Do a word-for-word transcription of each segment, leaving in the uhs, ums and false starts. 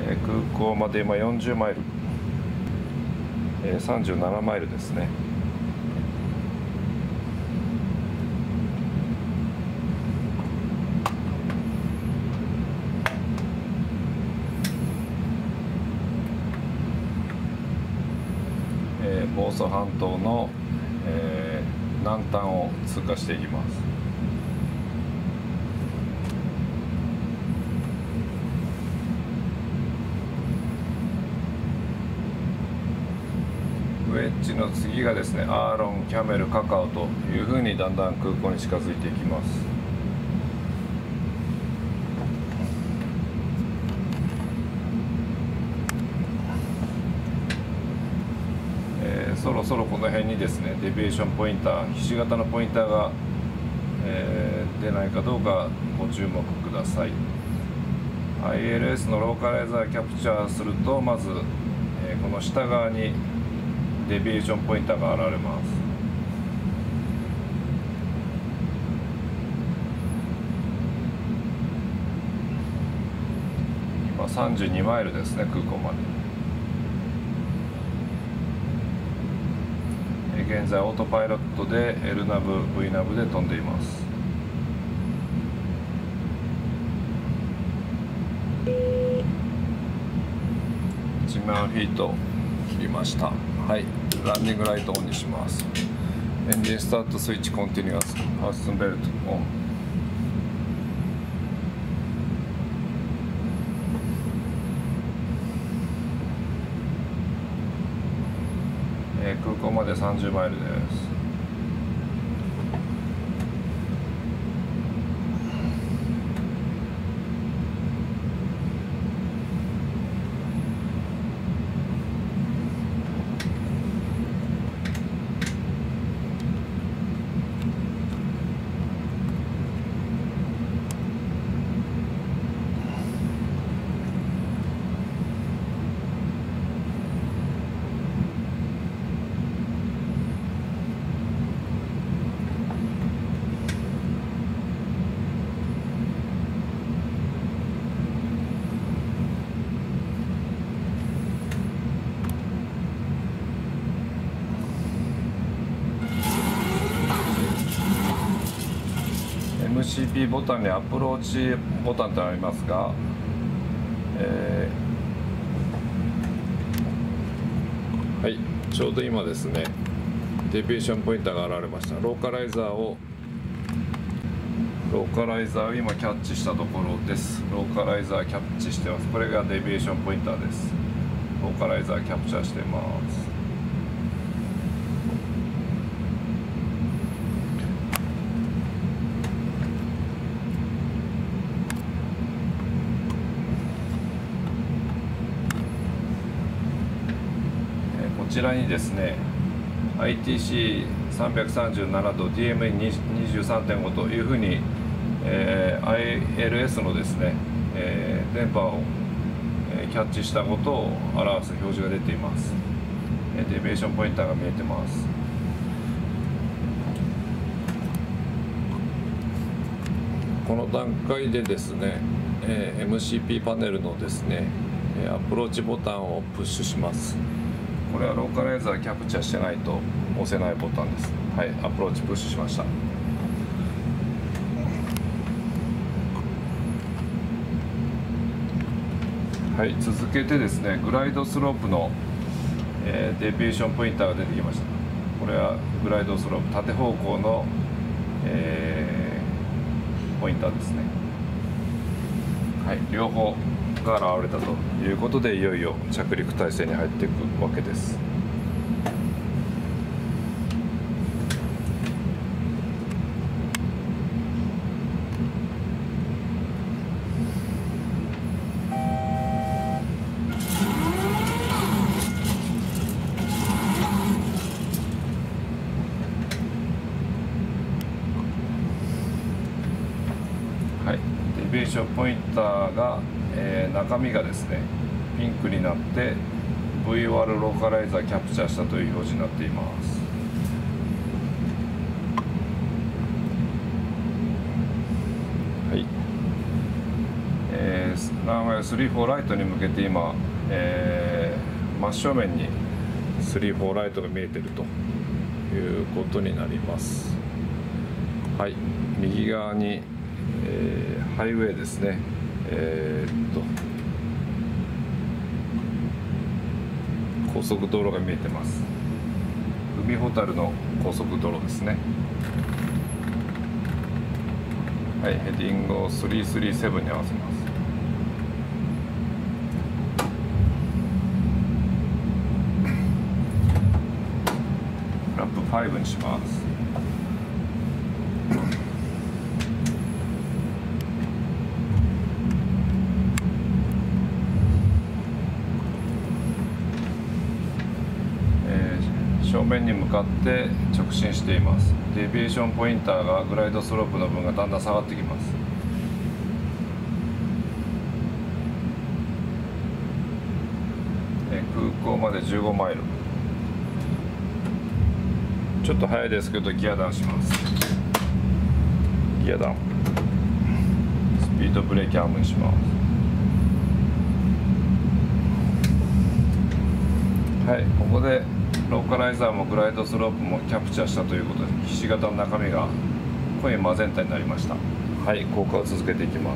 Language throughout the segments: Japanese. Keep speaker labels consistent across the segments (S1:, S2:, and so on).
S1: えー、空港まで今よんじゅうマイル、えー、さんじゅうななマイルですね。えー、房総半島の、えー、南端を通過していきます。ウェッジの次がですね、アーロン、キャメル、カカオというふうにだんだん空港に近づいていきます。えー、そろそろこの辺にですね、デビエーションポインター、ひし形のポインターが、えー、出ないかどうかご注目ください。アイエルエス のローカライザーキャプチャーすると、まず、えー、この下側にデビエーションポインターが現れます。今さんじゅうにマイルですね、空港まで。現在オートパイロットで L ナブ、V ナブで飛んでいます。いちまんフィート切りました。はい、ランディングライトオンにします。エンジンスタートスイッチコンティニュアス、ファーストベルトオン。えー、空港までさんじゅうマイルです。エムシーピー ボタンにアプローチボタンとありますが、えー、はい、ちょうど今ですね、デビエーションポインターが現れました。ローカライザーをローカライザーを今キャッチしたところです。ローカライザーキャッチしてます。これがデビエーションポインターです。ローカライザーキャプチャーしてます。こちらにですね アイティーシーさんびゃくさんじゅうなな と ディーエムイーにじゅうさんてんご というふうに、えー、アイエルエス のですね、えー、電波を、えー、キャッチしたことを表す表示が出ています。えー、デビエーションポインターが見えてます。この段階でですね、えー、エムシーピー パネルのですねアプローチボタンをプッシュします。これはローカライザーキャプチャーしてないと押せないボタンです。はい、アプローチプッシュしました。はい、続けてですね、グライドスロープの、えー、デビエーションポインターが出てきました。これはグライドスロープ、縦方向の、えー、ポインターですね。はい、両方が現れたということで、いよいよ着陸態勢に入っていくわけです。はい、デビエーションポインターがえー、中身がですねピンクになって ブイオーアール ローカライザーキャプチャーしたという表示になっています。はい、えー、 ランウェイスリーフォーライトに向けて今、えー、真正面にスリーフォーライトが見えてるということになります。はい、右側に、えー、ハイウェイですね。えー、っと高速道路が見えてます。海ほたるの高速道路ですね。はい、ヘディングをさんさんななに合わせます。フラップごにします。正面に向かって直進しています。デビエーションポインターがグライドスロープの分がだんだん下がってきます。え空港までじゅうごマイル。ちょっと早いですけどギアダウンします。ギアダウン。スピードブレーキアームにします。はい、ここでローカライザーもグライドスロープもキャプチャーしたということで、ひし形の中身が濃いマゼンタになりました。はい、降下を続けていきます。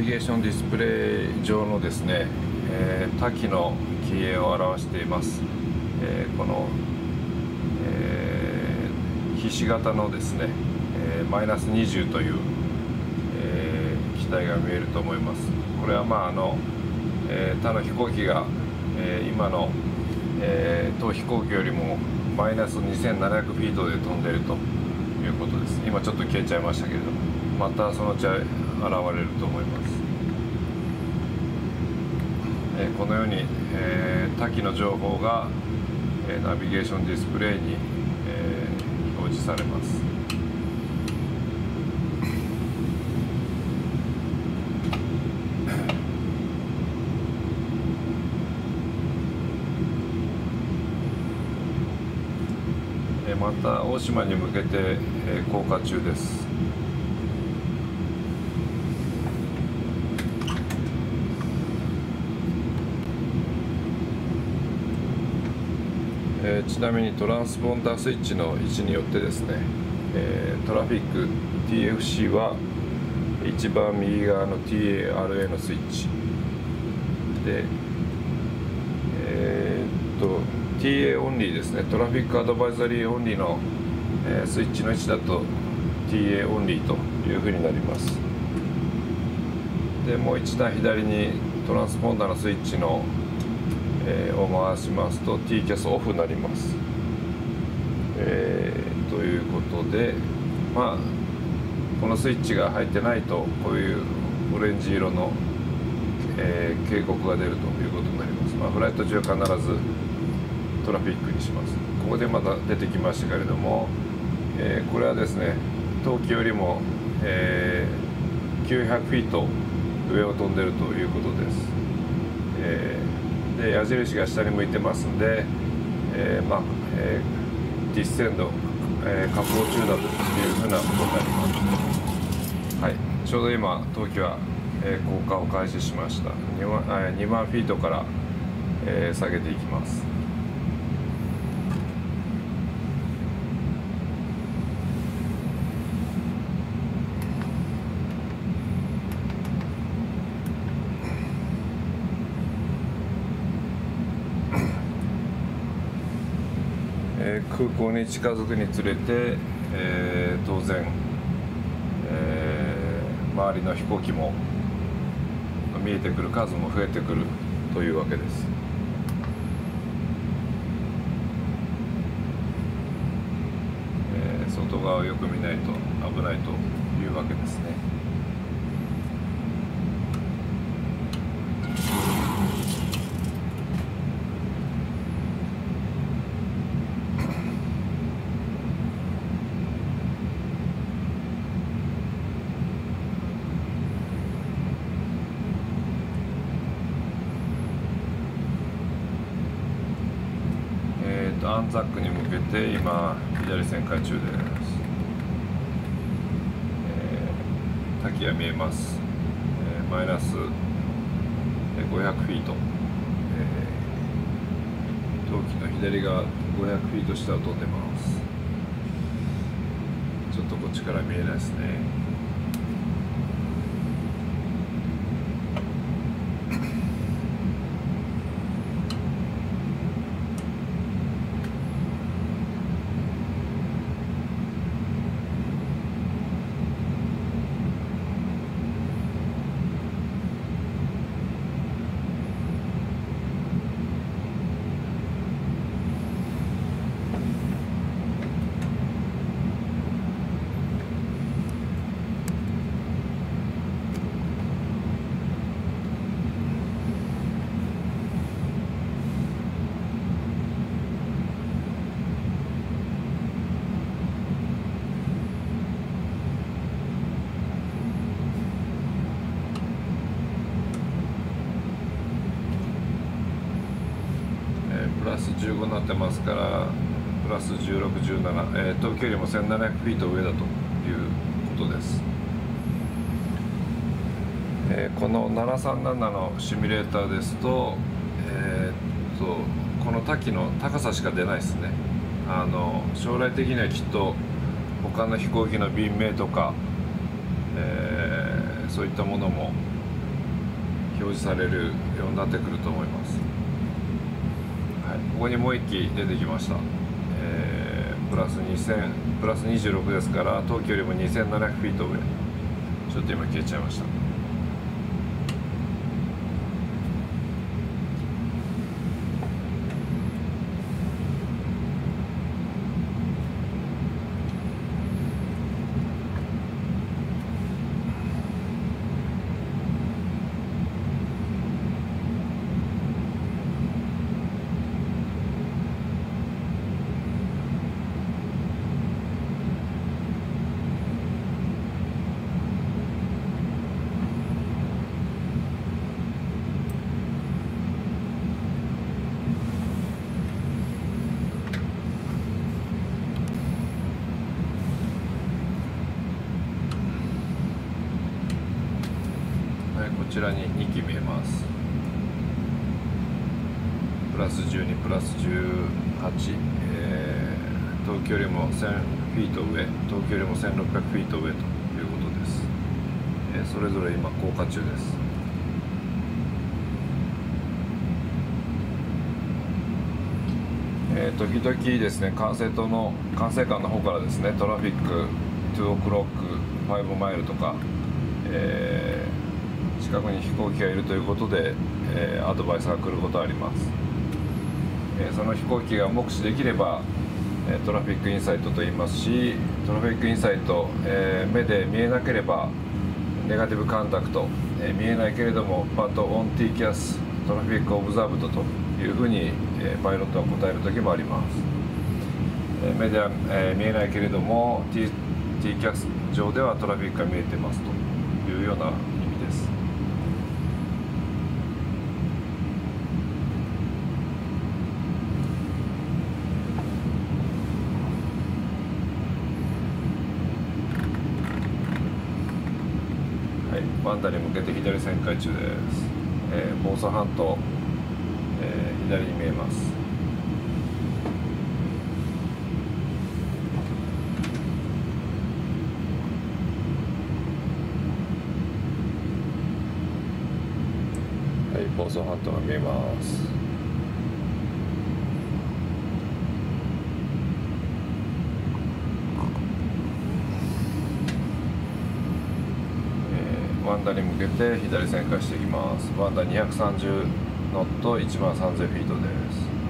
S1: ビゲーションディスプレイ上のですね、えー、多岐の機影を表しています。えー、この、えー、ひし形のですね、えー、マイナスにじゅうという、えー、機体が見えると思います。これはまああの、えー、他の飛行機が、えー、今の、えー、当飛行機よりもマイナスにせんななひゃくフィートで飛んでいるということです。今ちょっと消えちゃいましたけれども、またそのうち現れると思います。えー、このように、えー、多岐の情報が、えー、ナビゲーションディスプレイに、えー、表示されます。また大島に向けて、えー、降下中です。えー、ちなみにトランスポンダースイッチの位置によってですね、えー、トラフィック ティーエフシー は一番右側の ティーエーアールエー のスイッチで、えー、っとティーエー オンリーですね、トラフィックアドバイザリーオンリーの、えー、スイッチの位置だと ティーエー オンリーというふうになります。でもう一段左にトランスポンダーのスイッチの、えー、を回しますと ティーキャス オフになります。えー、ということで、まあこのスイッチが入ってないとこういうオレンジ色の、えー、警告が出るということになります。まあ、フライト中は必ずトラフィックにします。ここでまた出てきましたけれども、えー、これはですね、冬季よりも、えー、きゅうひゃくフィート上を飛んでいるということです。えー、で矢印が下に向いてますんで、えーまあえー、ディスセンド、えー、下降中だというふうなことになります。はい、ちょうど今冬季は、えー、降下を開始しました。にまん、えー、にまんフィートから、えー、下げていきます。空港に近づくにつれて、えー、当然、えー、周りの飛行機も見えてくる数も増えてくるというわけです。えー、外側をよく見ないと危ないというわけですね。アンザックに向けて今左旋回中です。えー、滝が見えます。えー、マイナスごひゃくフィート、えー、冬季の左側ごひゃくフィート下を飛んでます。ちょっとこっちから見えないですね。プラスじゅうごになってますから、プラスじゅうろく、じゅうなな、えー、東京よりもせんななひゃくフィート上だということです。えー、このななさんななのシミュレーターですと、えー、っとこの多岐の高さしか出ないですね。あの将来的にはきっと他の飛行機の便名とか、えー、そういったものも表示されるようになってくると思います。はい、ここにもういっき出てきました。えー、プラスにせんプラスにじゅうろくですから、冬季よりもにせんななひゃくフィート上。ちょっと今消えちゃいました。こちらににき見えます。プラスじゅうに、プラスじゅうはち、えー、東京よりもせんフィート上、東京よりもせんろっぴゃくフィート上ということです。えー、それぞれ今降下中です。えー、時々ですね、管制塔の管制官の方からですね、トラフィックにオクロックごマイルとか、えー近くに飛行機がいるということで、えー、アドバイスが来ることはあります。えー、その飛行機が目視できれば、えー、トラフィックインサイトと言いますし、トラフィックインサイト、えー、目で見えなければネガティブカンタクト、えー、見えないけれどもパッとオン ティーキャス トラフィックオブザーブドというふうに、えー、パイロットは答える時もあります。えー、目では、えー、見えないけれども T, ティーキャス 上ではトラフィックが見えてますというような意味です。ワンダに向けて左旋回中です。えー、房総半島、えー、左に見えます。はい、房総半島が見えます。ワンダに向けて左旋回していきます。ワンダにひゃくさんじゅうノットいちまんさんぜんフィートです。